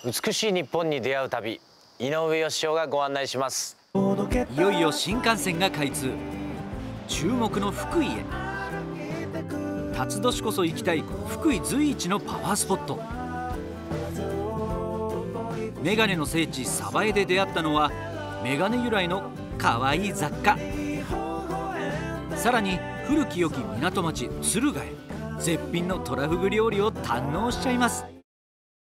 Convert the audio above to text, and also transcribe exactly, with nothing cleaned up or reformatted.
美しい日本に出会う旅、井上芳雄がご案内します。 いよいよ新幹線が開通。注目の福井へ。辰年こそ行きたい福井随一のパワースポット。メガネの聖地鯖江で出会ったのはメガネ由来のかわいい雑貨。さらに古き良き港町敦賀へ絶品のトラフグ料理を堪能しちゃいます。